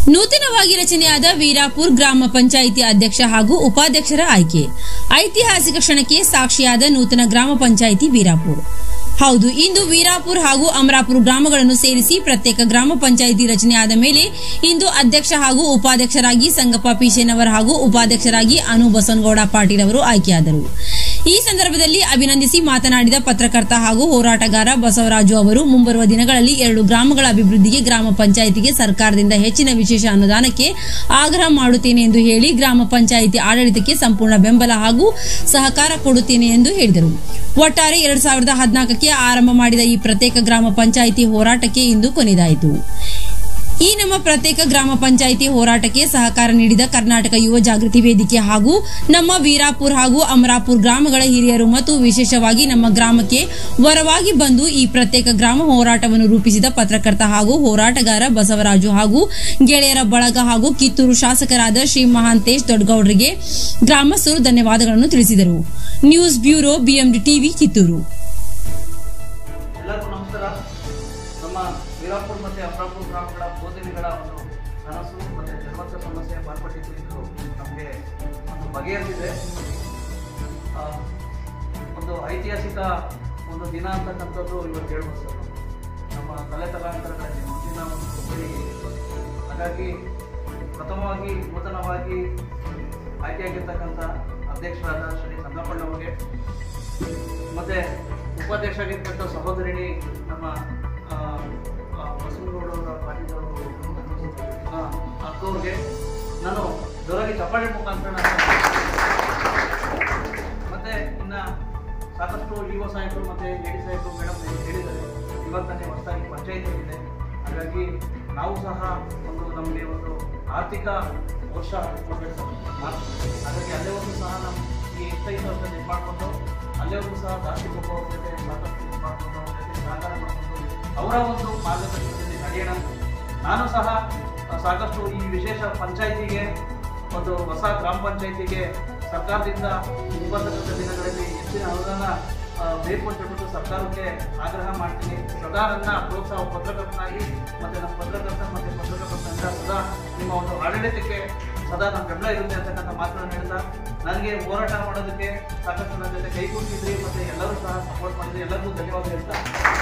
ನೂತನವಾಗಿ ರಚನೆಯಾದ ವೀರಾಪುರ ಗ್ರಾಮ ಪಂಚಾಯಿತಿ ಅಧ್ಯಕ್ಷ ಹಾಗೂ ಉಪಾಧ್ಯಕ್ಷರ ಆಯ್ಕೆ ಐತಿಹಾಸಿಕ ಕ್ಷಣಕ್ಕೆ ಸಾಕ್ಷಿಯಾದ ನೂತನ ಗ್ರಾಮ ಪಂಚಾಯಿತಿ ವೀರಾಪುರ. ಹೌದು, ಇಂದು ವೀರಾಪುರ ಹಾಗೂ ಅಮರಾಪುರ ಗ್ರಾಮಗಳನ್ನು ಸೇರಿಸಿ ಪ್ರತ್ಯೇಕ ಗ್ರಾಮ ಪಂಚಾಯಿತಿ ರಚನೆಯಾದ ಮೇಲೆ ಇಂದು ಅಧ್ಯಕ್ಷ ಹಾಗೂ ಉಪಾಧ್ಯಕ್ಷರಾಗಿ ಸಂಗಪ್ಪ ಪಿಶೇನವರ್ ಹಾಗೂ ಉಪಾಧ್ಯಕ್ಷರಾಗಿ ಅನು ಬಸವನಗೌಡ ಪಾಟೀಲ್ ಅವರು ಆಯ್ಕೆಯಾದರು. ಈ ಸಂದರ್ಭದಲ್ಲಿ ಅಭಿನಂದಿಸಿ ಮಾತನಾಡಿದ ಪತ್ರಕರ್ತ ಹಾಗೂ ಹೋರಾಟಗಾರ ಬಸವರಾಜು ಅವರು, ಮುಂಬರುವ ದಿನಗಳಲ್ಲಿ 2 ಗ್ರಾಮಗಳ ಅಭಿವೃದ್ಧಿಗೆ ಗ್ರಾಮ ಪಂಚಾಯಿತಿಗೆ ಸರ್ಕಾರದಿಂದ ಹೆಚ್ಚಿನ ವಿಶೇಷ ಅನುದಾನಕ್ಕೆ ಆಗ್ರಹ ಮಾಡುತ್ತೇನೆ ಎಂದು ಹೇಳಿ ಗ್ರಾಮ ಪಂಚಾಯಿತಿ ಆಡಳಿತಕ್ಕೆ ಸಂಪೂರ್ಣ ಬೆಂಬಲ ಹಾಗೂ ಸಹಕಾರ ಕೊಡುತ್ತೇನೆ ಎಂದು ಹೇಳಿದರು. ಒಟ್ಟಾರೆ 2014ಕ್ಕೆ ಆರಂಭ ಮಾಡಿದ ಈ ಪ್ರತ್ಯೇಕ ಗ್ರಾಮ ಪಂಚಾಯಿತಿ ಹೋರಾಟಕ್ಕೆ ಇಂದು ಕೊನೆಯಾಯಿತು. ಈ ನಮ್ಮ ಪ್ರತ್ಯೇಕ ಗ್ರಾಮ ಪಂಚಾಯಿತಿ ಹೋರಾಟಕ್ಕೆ ಸಹಕಾರ ನೀಡಿದ ಕರ್ನಾಟಕ ಯುವ ಜಾಗೃತಿ ವೇದಿಕೆ ಹಾಗೂ ನಮ್ಮ ವೀರಾಪುರ ಹಾಗೂ ಅಮರಾಪುರ ಗ್ರಾಮಗಳ ಹಿರಿಯರು ಮತ್ತು ವಿಶೇಷವಾಗಿ ನಮ್ಮ ಗ್ರಾಮಕ್ಕೆ ವರವಾಗಿ ಬಂದು ಈ ಪ್ರತ್ಯೇಕ ಗ್ರಾಮ ಹೋರಾಟವನ್ನು ರೂಪಿಸಿದ ಪತ್ರಕರ್ತ ಹಾಗೂ ಹೋರಾಟಗಾರ ಬಸವರಾಜು ಹಾಗೂ ಗೆಳೆಯರ ಬಳಗ ಹಾಗೂ ಕಿತ್ತೂರು ಶಾಸಕರಾದ ಶ್ರೀ ಮಹಾಂತೇಶ್ ದೊಡ್ಡಗೌಡರಿಗೆ ಗ್ರಾಮಸ್ಥರು ಧನ್ಯವಾದಗಳನ್ನು ತಿಳಿಸಿದರು. News bureau, BMD TV, Kittur. Veerapura ಮತ್ತು ಅಮರಾಪುರ ಗ್ರಾಮಗಳ ಬೋಧನೆಗಳ ಒಂದು ಕನಸು ಮತ್ತು ಜನ್ಮತ ಸಮಸ್ಯೆ ಮಾರ್ಪಟ್ಟಿದ್ದು ಇದು ನಮಗೆ ಒಂದು ಬಗೆಹರಿದಿದೆ. ಒಂದು ಐತಿಹಾಸಿಕ ಒಂದು ದಿನ ಅಂತಕ್ಕಂಥದ್ದು ಇವತ್ತು ಹೇಳ್ಬೋದು ಸರ್. ನಮ್ಮ ತಲೆತಲಾಂತರಗಳಲ್ಲಿ ಮುಂದಿನ ಒಂದು ಪೀಳಿಗೆ. ಹಾಗಾಗಿ ಪ್ರಥಮವಾಗಿ ನೂತನವಾಗಿ ಆಯ್ಕೆಯಾಗಿರ್ತಕ್ಕಂಥ ಅಧ್ಯಕ್ಷರಾದ ಶ್ರೀ ಸಂಗಪ್ಪಣ್ಣವರಿಗೆ ಮತ್ತು ಉಪಾಧ್ಯಕ್ಷರಾಗಿರ್ತಕ್ಕಂಥ ಸಹೋದರಿಣಿ ನಮ್ಮ ಬಸವನಗೌಡರ ಪಾಟೀಲ್ ಅವರು ಅಕ್ಕವ್ರಿಗೆ ನಾನು ಜೋರಾಗಿ ಚಪ್ಪಾಳೆ ಮುಖಾಂತರ ಮತ್ತೆ ಇನ್ನು ಸಾಕಷ್ಟು ಯುವ ಸಾಹೇಬರು ಮತ್ತು ಲೇಡಿ ಸಾಹೇಬರು ಮೇಡಮ್ ಹೇಳಿದ್ದಾರೆ. ಇವತ್ತನೇ ಹೊಸದಾಗಿ ಪಂಚಾಯಿತಿ ಇದೆ. ಹಾಗಾಗಿ ನಾವು ಸಹ ನಮಗೆ ಒಂದು ಆರ್ಥಿಕ ವರ್ಷ ಕೊಡಬೇಕು. ಹಾಗಾಗಿ ಅಲ್ಲೇ ಒಂದು ಸಹ ನಮ್ಮ ಈ 25 ವರ್ಷ ಇದು ಮಾಡಿಕೊಂಡು ಅಲ್ಲೇವರೆಗೂ ಸಹ ಜಾಸ್ತಿ ಒಬ್ಬ ಅವ್ರ ಜೊತೆ ಸಾಕಷ್ಟು ಇದು ಮಾಡಿಕೊಂಡು ಅವ್ರ ಜೊತೆ ಸಹಕಾರ ಮಾಡಿಕೊಂಡು ಅವರ ಒಂದು ಮಾರ್ಗದರ್ಶನದಲ್ಲಿ ನಡೆಯೋಣ. ನಾನು ಸಹ ಸಾಕಷ್ಟು ಈ ವಿಶೇಷ ಪಂಚಾಯಿತಿಗೆ ಒಂದು ಹೊಸ ಗ್ರಾಮ ಪಂಚಾಯಿತಿಗೆ ಸರ್ಕಾರದಿಂದ ಬರ್ತಕ್ಕಂಥ ದಿನಗಳಲ್ಲಿ ಹೆಚ್ಚಿನ ಅನುದಾನ ಬೇಕು ಅಂತ ಹೇಳ್ಬಿಟ್ಟು ಸರ್ಕಾರಕ್ಕೆ ಆಗ್ರಹ ಮಾಡ್ತೀನಿ. ಸದಾ ನನ್ನ ಪ್ರೋತ್ಸಾಹ ಪತ್ರಕರ್ತನಾಗಿ ಮತ್ತು ನಮ್ಮ ಪತ್ರಕರ್ತ ಮತ್ತು ಪತ್ರಕರ್ತರಿಂದ ಸದಾ ನಿಮ್ಮ ಒಂದು ಆಡಳಿತಕ್ಕೆ ಸದಾ ನಮ್ಮ ಬೆಂಬಲ ಇರುತ್ತೆ ಅಂತಕ್ಕಂಥ ಮಾತನ್ನು ಹೇಳ್ತಾ, ನನಗೆ ಹೋರಾಟ ಮಾಡೋದಕ್ಕೆ ಸಾಕಷ್ಟು ನನ್ನ ಜೊತೆ ಕೈಗೂಡಿಸಿದ್ರಿ ಮತ್ತು ಎಲ್ಲರೂ ಸಹ ಸಪೋರ್ಟ್ ಮಾಡಿದ್ರಿ. ಎಲ್ಲರಿಗೂ ಧನ್ಯವಾದ ಹೇಳ್ತಾ